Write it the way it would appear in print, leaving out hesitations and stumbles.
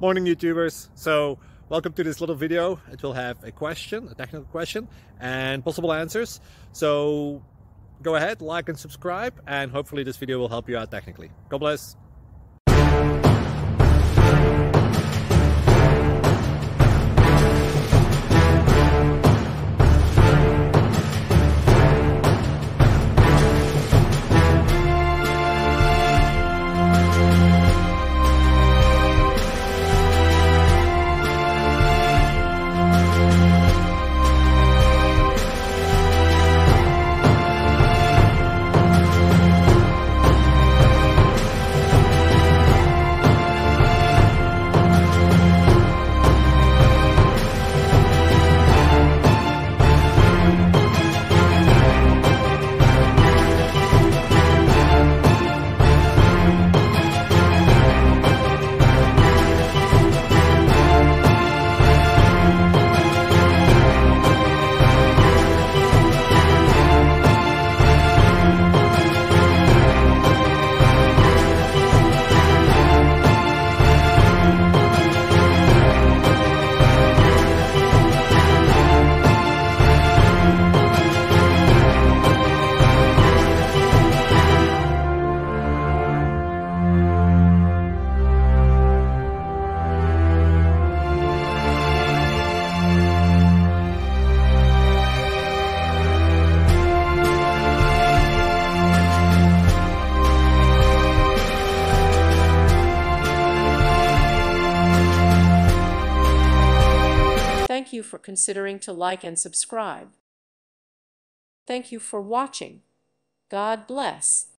Morning YouTubers. So welcome to this little video. It will have a question, a technical question, and possible answers. So go ahead, like and subscribe, and hopefully this video will help you out technically. God bless. Thank you for considering to like and subscribe. Thank you for watching. God bless.